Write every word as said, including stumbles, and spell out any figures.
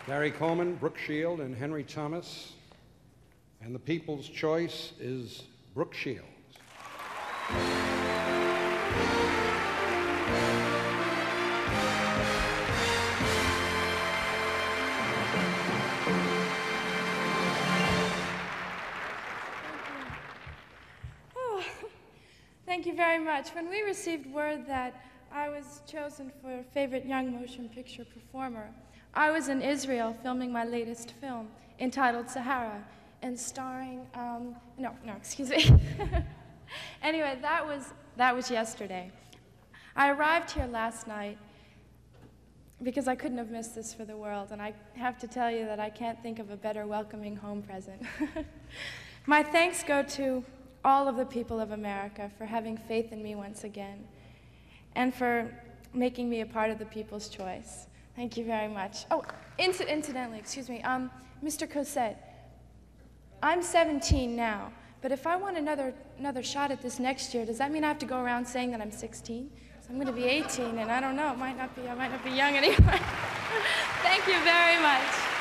Gary Coleman, Brooke Shield, and Henry Thomas. And the people's choice is Brooke Shields. Thank you very much. When we received word that I was chosen for Favorite Young Motion Picture Performer, I was in Israel filming my latest film entitled Sahara and starring, um, no, no, excuse me. Anyway, that was, that was yesterday. I arrived here last night because I couldn't have missed this for the world, and I have to tell you that I can't think of a better welcoming home present. My thanks go to all of the people of America for having faith in me once again, and for making me a part of the people's choice. Thank you very much. Oh, inc incidentally, excuse me, um, Mister Cosette, I'm seventeen now, but if I want another, another shot at this next year, does that mean I have to go around saying that I'm sixteen? So I'm gonna be eighteen, and I don't know, it might not be, I might not be young anymore. Thank you very much.